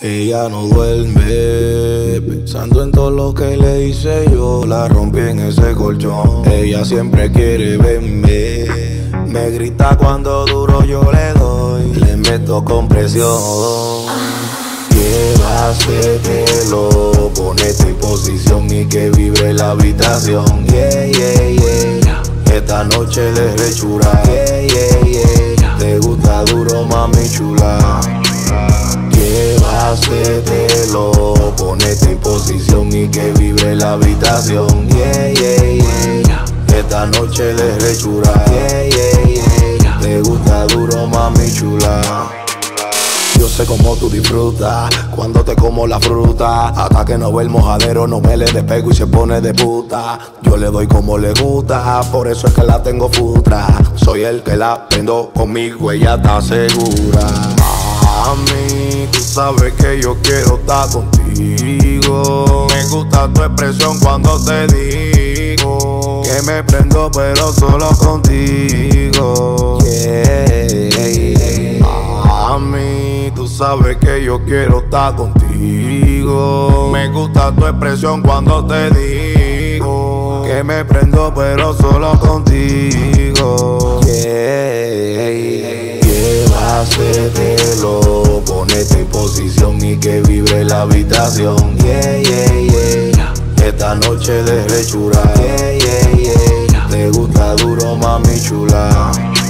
Ella no duerme, pensando en todo lo que le hice yo. La rompí en ese colchón. Ella siempre quiere verme, me grita cuando duro yo le doy. Le meto con presión. Llévatelo, ponete en posición y que vibre la habitación. Yeah, yeah, yeah. Esta noche le rechura. Yeah, yeah, yeah. Te gusta duro, mami chula. Llévatelo, ponete en posición y que vibre la habitación. Yeah, yeah, yeah. Esta noche le rechura. Yeah, yeah, yeah. Te gusta duro, mami chula. Yo sé cómo tú disfrutas cuando te como la fruta. Hasta que no ve el mojadero, no me le despego y se pone de puta. Yo le doy como le gusta, por eso es que la tengo futra. Soy el que la prendo conmigo, ella está segura. Mami, tú sabes que yo quiero estar contigo. Me gusta tu expresión cuando te digo que me prendo pero solo contigo. Yeah. Mami, tú sabes que yo quiero estar contigo. Me gusta tu expresión cuando te digo que me prendo pero solo contigo. Yeah. Llévatelo, ponete en posición y que vibre la habitación. Yeah, yeah, yeah. Esta noche le rechura. Yeah, yeah, yeah. Te gusta duro, mami chula.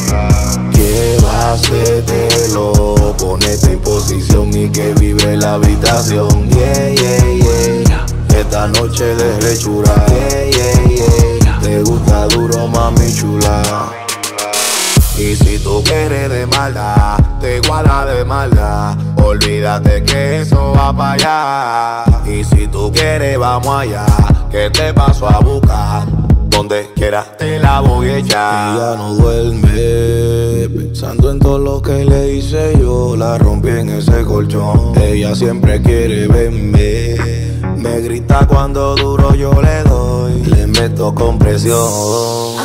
Llévatelo, ponete en posición y que vibre la habitación. Yeah, yeah, yeah. Esta noche le rechura. Yeah, yeah, yeah. Te gusta duro, mami chula. Y si tú quieres de maldad, te iguala de maldad. Olvídate que eso va para allá. Y si tú quieres vamos allá, que te paso a buscar. Donde quiera te la voy a echar. Ella no duerme, pensando en todo lo que le hice yo. La rompí en ese colchón. Ella siempre quiere verme, me grita cuando duro yo le doy. Le meto con presión.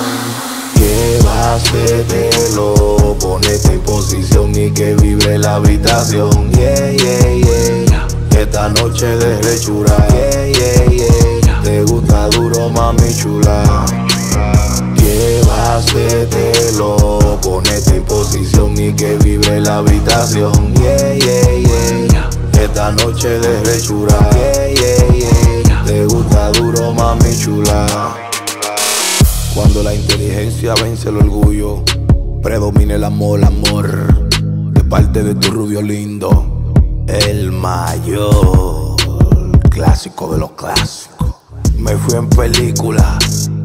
Llévatelo, ponete en posición y que vibre la habitación. Yeah, yeah, yeah. Esta noche le rechura. Yeah, yeah, yeah. Te gusta duro, mami chula. Llévatelo, ponete en posición y que vibre la habitación. Yeah, yeah, yeah. Esta noche le rechura. Yeah, yeah, yeah. Te gusta duro, mami chula. Cuando la inteligencia vence el orgullo, predomina el amor, de parte de tu rubio lindo, el mayor, clásico de los clásicos. Me fui en película.